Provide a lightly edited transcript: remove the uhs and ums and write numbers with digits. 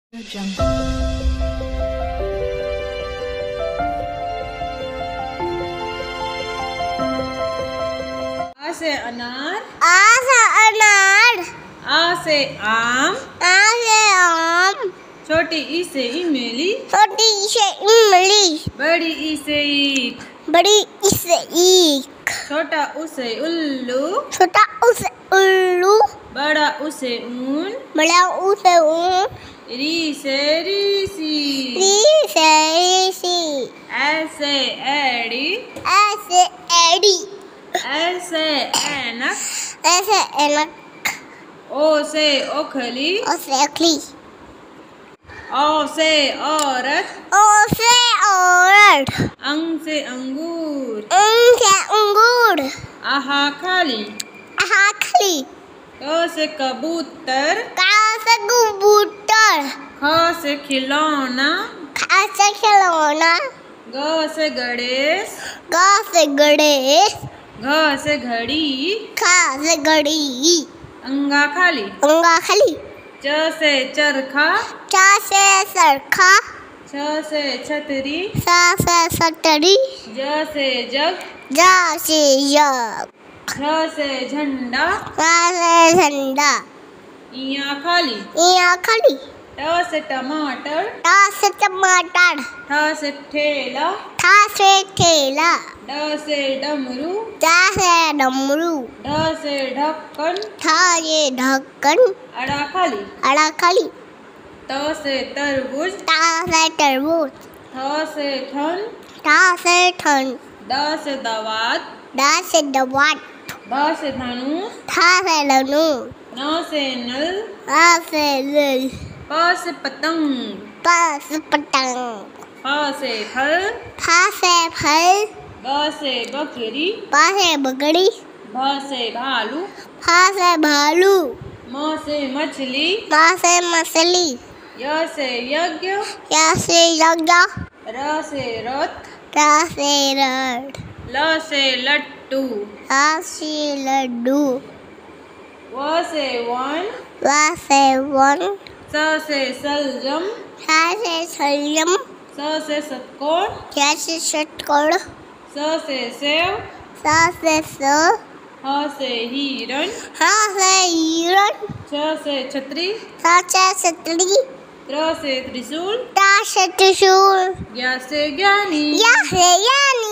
जंगल। आ से अनार, आ से अनार, आ से आम, आ से आम, छोटी ई से इमली, छोटी ई से इमली, बड़ी ई से ईख, बड़ी ई से ईख, छोटा ऊ से उल्लू, छोटा ऊ से उल्लू, बड़ा ऊ से ऊन, बड़ा ऊ से ऊन, री से ऋषि, री से ऋषि, ऐसे एड़ी, ऐसे एड़ी, ऐसे ऐनक, ऐसे ऐनक, ओ से ओखली, ओ से अखली, औ से औरत, ओ से औरत, अंग से अंगूर, अंग से अंगूर, आहा खाली, आहा खली, क से कबूतर, का से कबूतर, ख से खिलौना, खा से खिलौना, ग से गणेश, गा से गणेश, घ से घड़ी, खा से घड़ी, अंगा खाली, अंगा खली, च से चरखा, चा से सरखा, छ से छतरी, सा से सतरी, ज से जग, जा से जग, झ से झंडा, रा से झंडा, इया खाली, इया खली, ट से टमाटर, टा से टमाटर, ठ से ठेला, था से ठेला, ड से डमरू, जा से डमरू, ढ से ढक्कन, था से ढक्कन, अड़ा खाली, अड़ा खली, त से तरबूज, ता से तरबूज, थ से थन, ता से ठन, द से दवात, दा से दवात, ध से धनुष, था से धनुष, न से नल, आ से दिल, प से पतंग, पा से पतंग, फ से फल, फा से फल, ग से बकरी, पा से बकरी, भ से भालू, फा से भालू, म से मछली, मा से मछली, य से यज्ञ, या से यज्ञ, र से रथ, रा से रथ, ल से लट्टू, आ से लड्डू, व से वन, वा से वन, स से सलजम, सा से सलजम, स से षटकोण, या से षटकोण, स से सेव, सा से स, ह से हिरण, हा से हिरण, छ से छतरी, सा से छतरी, त्र से त्रिशूल, ता से त्रिशूल, ज्ञ से ज्ञानी। या से यानी।